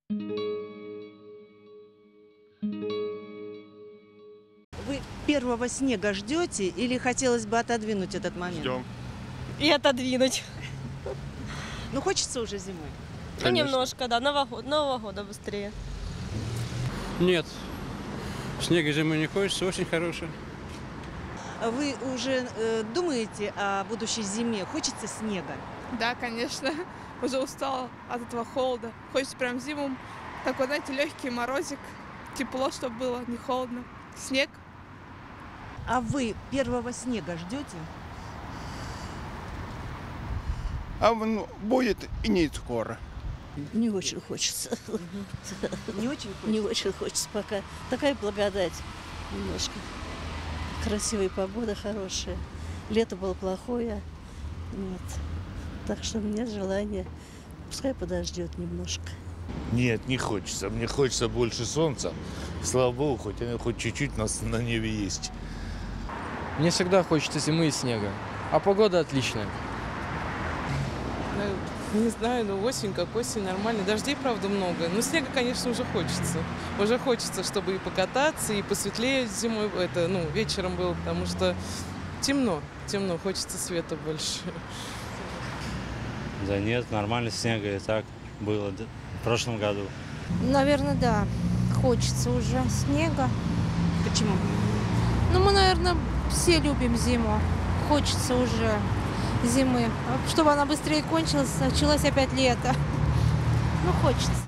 Вы первого снега ждете или хотелось бы отодвинуть этот момент? Ждем. И отодвинуть. Ну, хочется уже зимой. Ну, Конечно. немножко, да, Нового года быстрее. Нет, снега зимой не хочется, очень хороший. Вы уже думаете о будущей зиме? Хочется снега? Да, конечно. Уже устала от этого холода. Хочется прям зиму. Такой, знаете, легкий морозик. Тепло, чтобы было, не холодно. Снег. А вы первого снега ждете? А он будет и не скоро. Не очень хочется. Не очень хочется? Не очень хочется пока. Такая благодать немножко. Красивая погода, хорошая. Лето было плохое. Вот. Так что нет желания. Пускай подождет немножко. Нет, не хочется. Мне хочется больше солнца. Слава богу, хоть чуть-чуть на небе есть. Мне всегда хочется зимы и снега. А погода отличная. Не знаю, но осень как осень, нормально. Дождей, правда, много. Но снега, конечно, уже хочется. Уже хочется, чтобы и покататься, и посветлее зимой, вечером было, потому что темно, хочется света больше. Да нет, нормально снега и так было в прошлом году. Наверное, да. Хочется уже снега. Почему? Ну, мы, наверное, все любим зиму. Хочется уже зимы. Чтобы она быстрее кончилась, началось опять лето. Ну, хочется.